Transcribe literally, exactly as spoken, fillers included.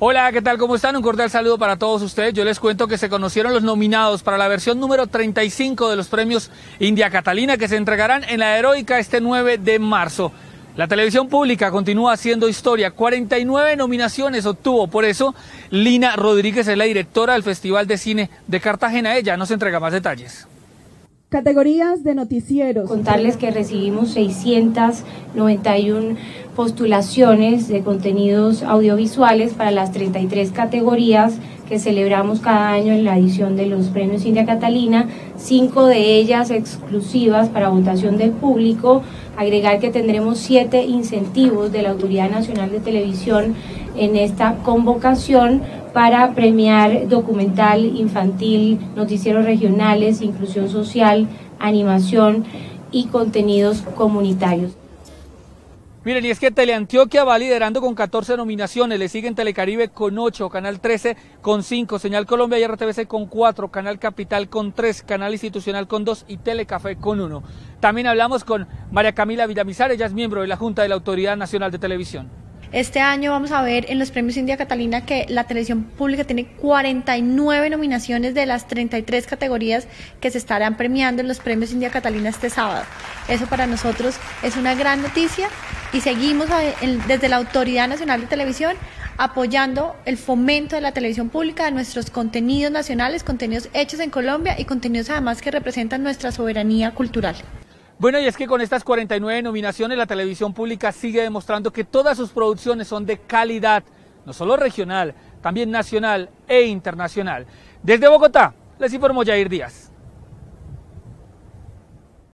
Hola, ¿qué tal? ¿Cómo están? Un cordial saludo para todos ustedes. Yo les cuento que se conocieron los nominados para la versión número treinta y cinco de los premios India Catalina, que se entregarán en la Heroica este nueve de marzo. La televisión pública continúa haciendo historia. cuarenta y nueve nominaciones obtuvo. Por eso, Lina Rodríguez es la directora del Festival de Cine de Cartagena. Ella nos entrega más detalles. Categorías de noticieros. Contarles que recibimos seiscientas noventa y una postulaciones de contenidos audiovisuales para las treinta y tres categorías que celebramos cada año en la edición de los premios India Catalina, cinco de ellas exclusivas para votación del público. Agregar que tendremos siete incentivos de la Autoridad Nacional de Televisión en esta convocación para premiar documental, infantil, noticieros regionales, inclusión social, animación y contenidos comunitarios. Miren, y es que Teleantioquia va liderando con catorce nominaciones, le siguen Telecaribe con ocho, Canal trece con cinco, Señal Colombia y R T V C con cuatro, Canal Capital con tres, Canal Institucional con dos y Telecafé con uno. También hablamos con María Camila Villamizar, ella es miembro de la Junta de la Autoridad Nacional de Televisión. Este año vamos a ver en los premios India Catalina que la televisión pública tiene cuarenta y nueve nominaciones de las treinta y tres categorías que se estarán premiando en los premios India Catalina este sábado. Eso para nosotros es una gran noticia y seguimos desde la Autoridad Nacional de Televisión apoyando el fomento de la televisión pública, de nuestros contenidos nacionales, contenidos hechos en Colombia y contenidos además que representan nuestra soberanía cultural. Bueno, y es que con estas cuarenta y nueve nominaciones la televisión pública sigue demostrando que todas sus producciones son de calidad, no solo regional, también nacional e internacional. Desde Bogotá, les informó Jair Díaz.